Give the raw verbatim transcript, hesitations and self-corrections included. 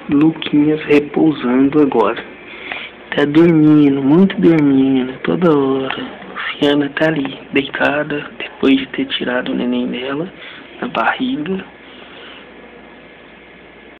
Luquinhas repousando agora. Tá dormindo, muito dormindo, toda hora. Luciana tá ali, deitada, depois de ter tirado o neném dela da barriga.